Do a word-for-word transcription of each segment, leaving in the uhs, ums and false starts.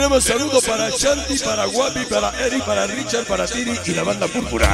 Tenemos saludos para Chanti, para Guapi, para Eri, para Richard, para Tiri y la banda Púrpura.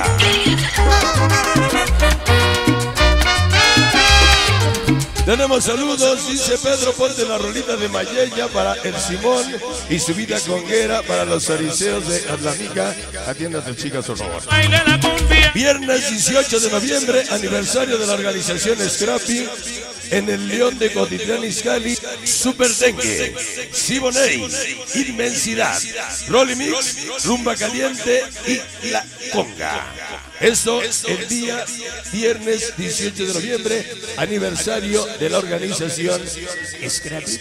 Tenemos saludos, dice Pedro, ponte la rolita de Mayella para el Simón y su vida conguera para los fariseos de Atlamica. Atiéndate, chicas, por favor. Viernes dieciocho de noviembre, aniversario de la organización Scrappy en el León de Cotitlán Izcalli. Super Dengue, Siboney, Inmensidad, Rolly Mix, Rumba Caliente y La Conga. Esto el día viernes dieciocho de noviembre, aniversario de la organización Scrappy.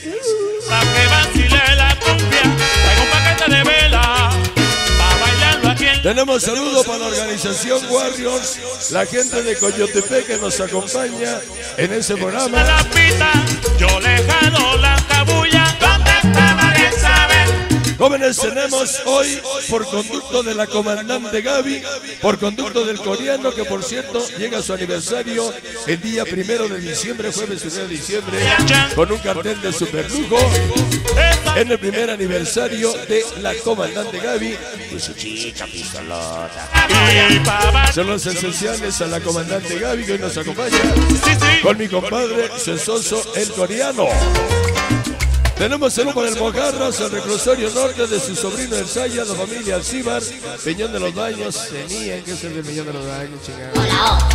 Tenemos saludos para la organización Warriors, la gente de Coyotepec que nos acompaña en ese programa. Jóvenes, tenemos hoy, por conducto de la comandante Gaby, por conducto del coreano, que por cierto llega a su aniversario el día primero de diciembre, jueves primero de diciembre, con un cartel de superlujo, en el primer aniversario de la comandante Gaby y su chica pistolota. Son los esenciales a la comandante Gaby que hoy nos acompaña, con mi compadre Cesoso el coreano. Tenemos saludo para el Mojarras, el reclusorio norte de su sobrino El Saya, la familia Alcíbar, Peñón de los Baños. Tenían que ser del Peñón de los Baños, chingada.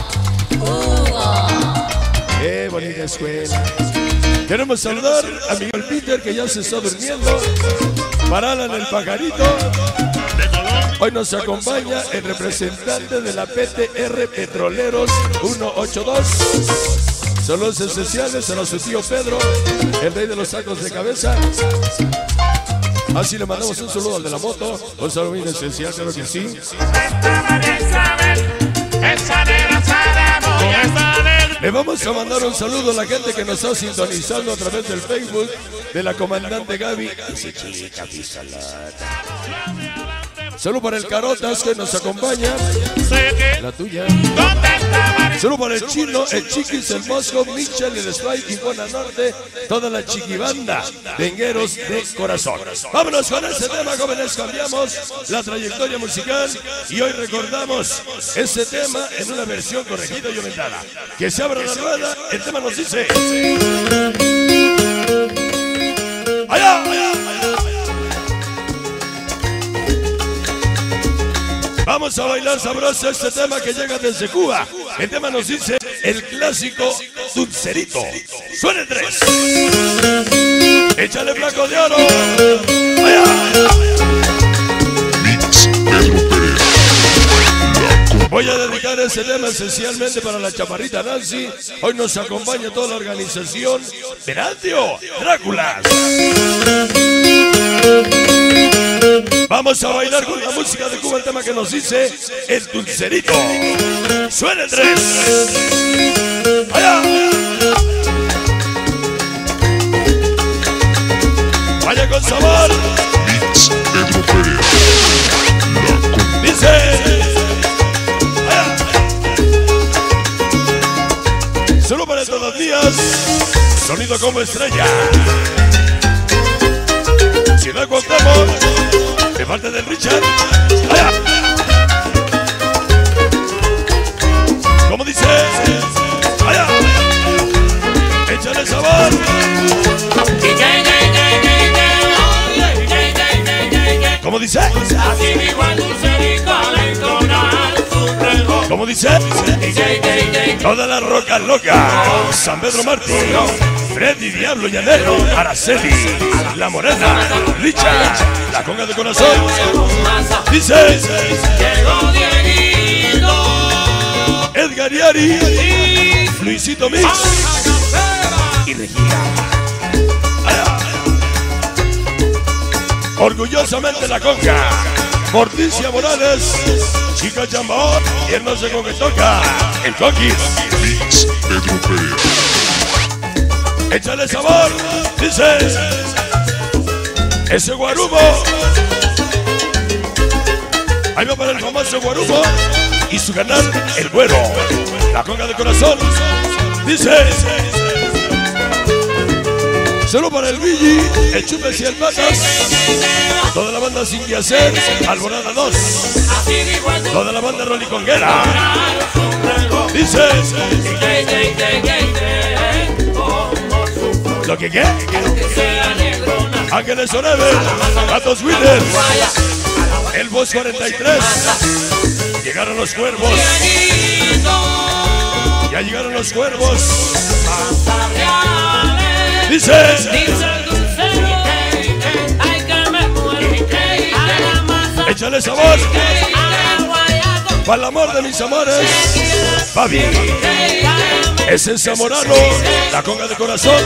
Qué bonita escuela. Queremos saludar a Miguel Peter, que ya se está durmiendo. Para Alan el Pajarito. Hoy nos acompaña el representante de la P T R Petroleros ciento ochenta y dos. Son los esenciales a su tío Pedro, el rey de los sacos de cabeza. Así le mandamos un saludo al de la moto, un saludo muy esencial, claro que sí. Le vamos a mandar un saludo a la gente que nos está sintonizando a través del Facebook de la comandante Gaby. Saludo para el Carotas que nos acompaña. La tuya. Saludo para el Chino, el Chiquis, el Mosco, Michel, el Spike y Buena Norte. Toda la chiquibanda dengueros de corazón. Vámonos con este tema, jóvenes. Cambiamos la trayectoria musical y hoy recordamos ese tema en una versión corregida y aumentada. Que se abra la rueda, el tema nos dice. ¡Allá, allá, allá! Vamos a bailar sabroso este tema que llega desde Cuba. El tema nos dice el clásico Dulcerito. Suena el tres. Échale flaco de oro. Allá. Voy a dedicar este tema esencialmente para la chaparrita Nancy. Hoy nos acompaña toda la organización Venancio Dráculas. Vamos a bailar con la música de Cuba el tema que nos dice el Dulcerito. Suena el tres. Allá. Vaya con sabor. Pedro Pérez. Dice. Allá. Solo para todos los días. Sonido como estrella. Ciudad Cuauhtémoc. De parte del Richard. Allá. ¿Cómo dice? Allá. Échale sabor. ¿Cómo dice? ¿Cómo dice? Toda la roca loca. San Pedro Martín. Freddy, Diablo, Llanero, Araceli, La Morena, Richard, La Conga de Corazón. Dice Edgar Yari, Luisito Mix y Regina. Orgullosamente La Conga. Morticia Morales, Chica Chambón, y él no sé con qué toca. El Coquis. Mix Pedro Pérez. Échale sabor, dice ese guarumo. Ahí va para el famoso guarumo y su canal El Güero. La Conga de Corazón, dice Solo para el Billy, el Chupes y el Patas. Toda la banda Sin Que Hacer, Alborada dos. Toda la banda Rolly Conguera. Dice ¿lo que qué? Ángeles Oreve, Gatos Withers, el Boss cuarenta y tres. Llegaron los cuervos. Ya llegaron los cuervos. Dice échale sabor para el amor de mis amores. Fabi, ese es Zamorano, la conga de corazón.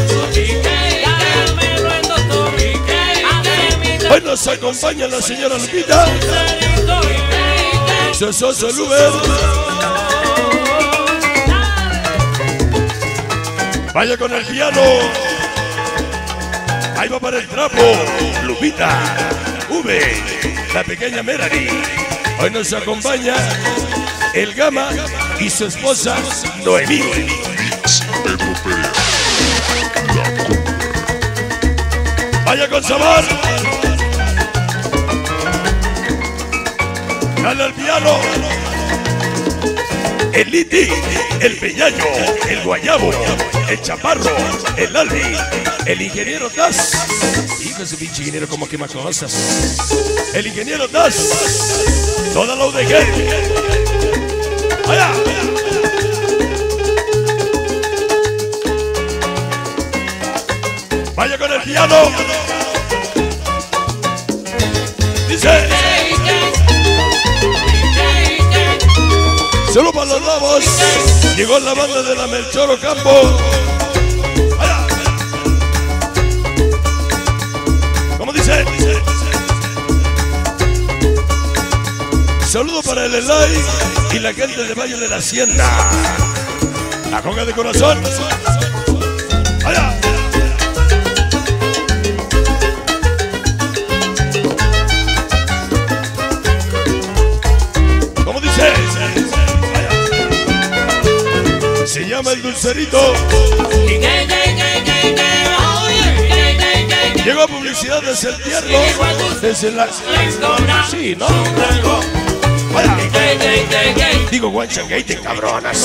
Hoy nos acompaña la señora Lupita. Sososo el Uber. Vaya con el piano. Ahí va para el trapo. Lupita. V. La pequeña Merari. Hoy nos acompaña el Gama y su esposa Noemí. Vaya con sabor. Dale al piano. El Liti, el Peñaño, el Guayabo, el Chaparro, el Albi, el ingeniero Taz. Hijo de su pinche ingeniero, como quema cosas. El ingeniero Taz. Toda la U D G. Allá. Vaya con el piano. Dice. Solo para los lobos. Llegó la banda de la Melchor Ocampo. Allá. ¿Cómo dice? Saludo para el Elay y la gente de Valle de la Hacienda. La conga de corazón. Allá. ¿Cómo dice? Allá. Se llama el Dulcerito. Llegó a publicidad desde el tierno. Desde la... Sí, ¿no? Vaya. Digo Guanchangueite, cabronas.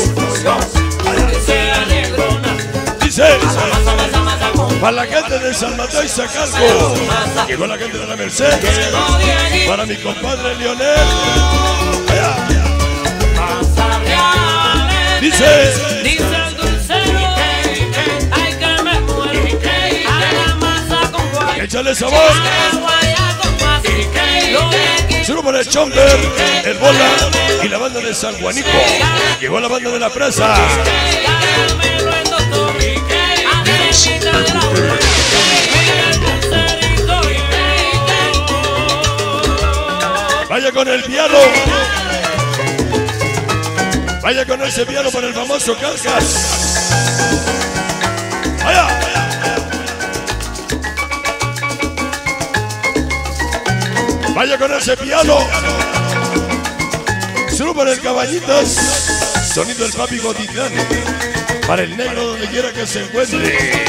Dice para la gente de San Mateo y Zacalco. Llegó la gente de la Merced. Para mi compadre Lionel. Vaya. Dice échale sabor. Solo para el Chomper, el Bola y la banda de San Juanico. Llegó la banda de la Presa. Vaya con el piano. Vaya con ese piano para el famoso Calcas. Vaya. Vaya con ese piano. Solo para el Cabañitas. Sonido del papi Gotitlán. Para el negro donde quiera que se encuentre.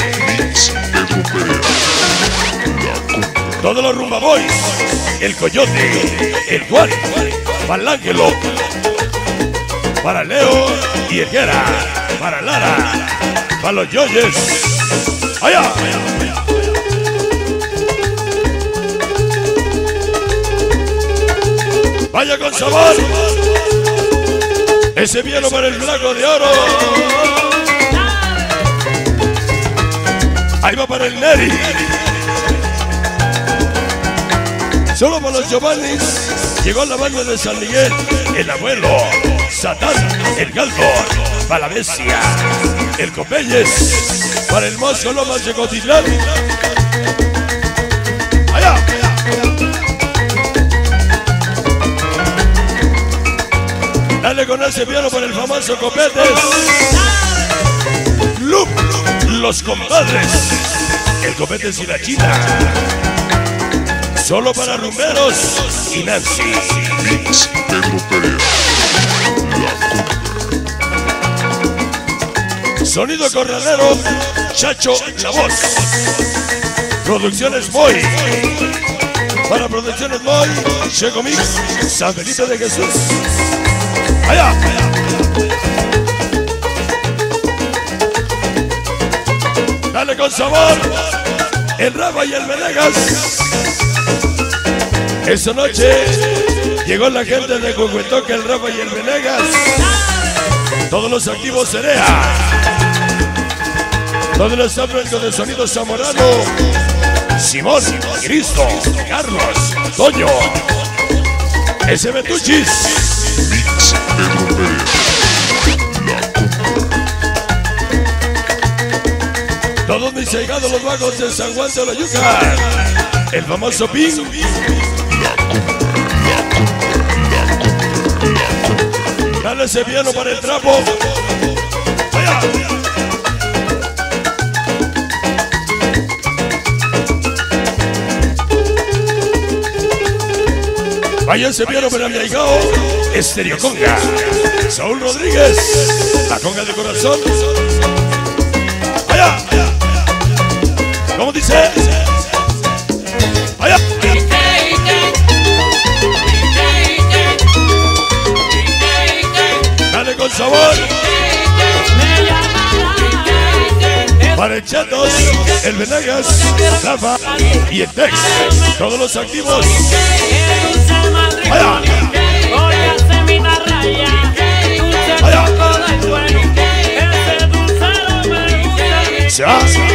Todos los Rumba Boys. El Coyote. El Juan. Para el Ángelo. Para Leo y el Guera. Para Lara. Para los Yoyes. Allá. Vaya con sabor. Ese piano para el Flaco de Oro. Ahí va para el Neri. Solo para los Giovannis. Llegó la banda de San Miguel. El Abuelo. Satán. El Galgo. Para la Bestia. El Copelles. Para el Mosco Lomas de Cotitlán. Allá. Dale con ese piano para el famoso Copetes. Club Los Compadres. El Copetes y la China. Solo para rumberos y Nancy. Mix Pedro Pérez. Sonido corralero. Chacho La Voz. Producciones Moy. Para Producciones Moy, Checo Mix, San Felipe de Jesús. Allá, allá. Dale con sabor, el Rafa y el Venegas. Esa noche llegó la gente de Huehuetoca, el Rafa y el Venegas. Todos los activos Cerea. Todos los afros de sonido zamorano. Simón, Cristo, Carlos, Toño, ese Betuchis. Mix Pedro Pérez. Todos mis llegados los vagos de San Juan de la Yuca. El famoso Ping. Dale ese piano para el trapo. Vaya. Vaya ese piano para mi ahijao, Estéreo Conga. Saúl Rodríguez, la conga de corazón. Allá. ¿Cómo dice? Allá. Dale con sabor. Para el Chatos, el Venegas, Rafa y el Tex. Todos los activos. Allá. Allá. Ya.